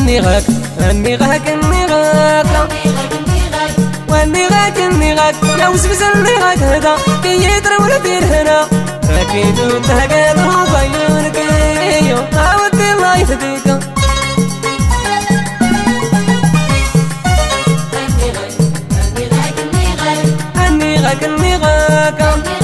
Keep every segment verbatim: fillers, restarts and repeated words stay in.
أني غاك أني غاك أني غاك وأني غاك أني غاك لو سبسلني غاك هدا كي يترول في الهنا أكيد تهقلوا بعيونك يو عاودي الله يهديك أني غاك أني غاك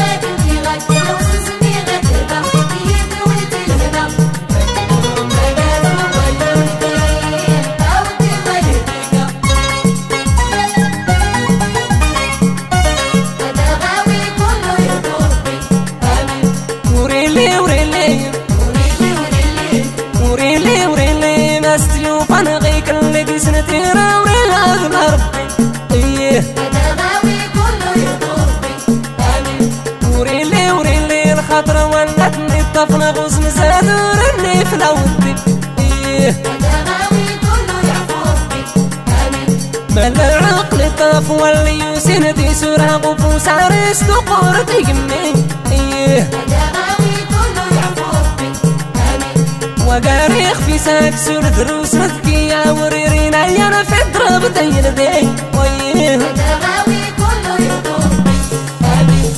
أنا غيك اللي بسنتي راوي لازم ربي إيه تداوي كله يضربي آمين وريلي وريلي الخطرة ولتني الطفل غصن زادورني في الأودي إيه تداوي كله يعفربي آمين مال العقل طاف واللي يسندي سورة قفوس عريس تقورتي جمي إيه تداوي كله يعفربي آمين وقاريخ في ساك سور دروس مذكية وريرين عيانا في الضرب دين دي ويه تداوي كله يضربي آمين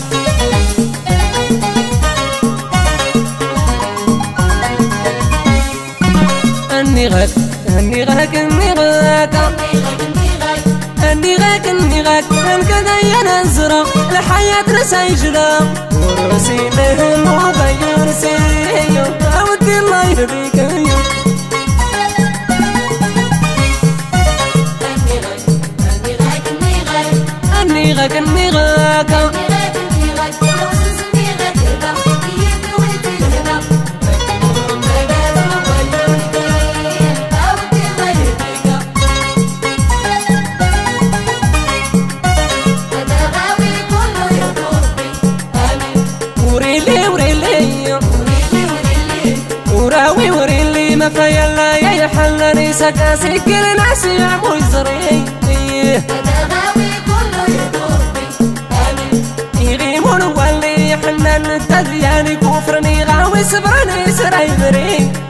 أني غاك أني غاك أني غاك أني غاك أني غاك هنكذا ينزرع الحياة نسيجرا ورسي لهم وبيون سيو عودي الله يهديك يو أني غاك أني غاك وريلي وريلي وراوي وريلي ما فيلا يا حلني سكاسي كل ناس يعمل زري تداوي كله يضربي آمين يغيمون واللي حنان التدياني كفرني غاوي صبرني سراي بري